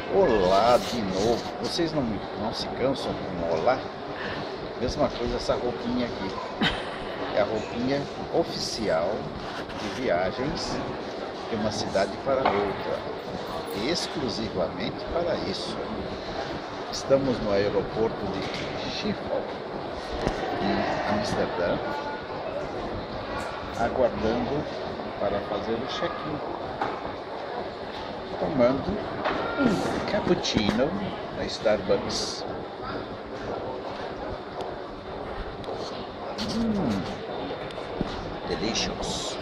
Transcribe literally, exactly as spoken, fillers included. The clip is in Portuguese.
Olá de novo. Vocês não, não se cansam com olá? Mesma coisa essa roupinha aqui. É a roupinha oficial de viagens de uma cidade para outra. Exclusivamente para isso. Estamos no aeroporto de Schiphol, em Amsterdã, aguardando para fazer o check-in, tomando um cappuccino na Starbucks. Hum, delicious.